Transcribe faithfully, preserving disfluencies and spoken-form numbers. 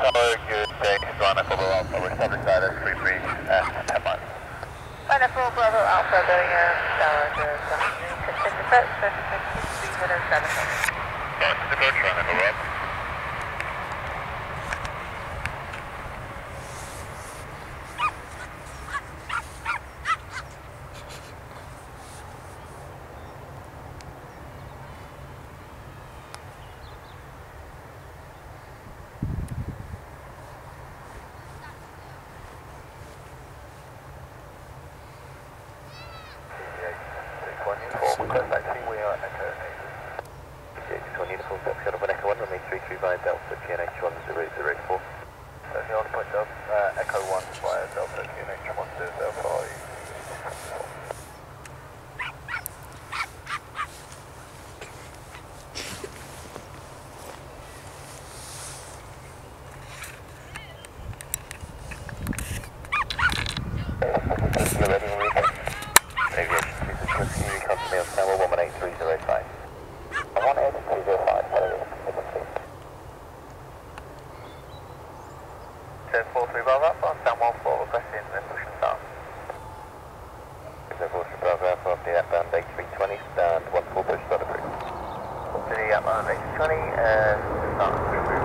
Tower, good day. Joanna Bravo Alpha, we're subject side at three three, uh, ten miles. Joanna Bravo Alpha, going uh, tower, good. Continue set, three hundred seven. Yes, the boat, Joanna Bravo Alpha. Request taxi, we are Echo eight. B H X one uniform, Fox Shuttle Echo one, runway three three via Delta, G N H one zero zero four. Taking on point Delta, uh, Echo one via Delta, G N H one zero zero five. four three Bravo Alpha, stand one four, requesting the push and start. four three Bravo Alpha, off the outbound eight three twenty, stand one four, push start approved. To the outbound eight three twenty, and start approved.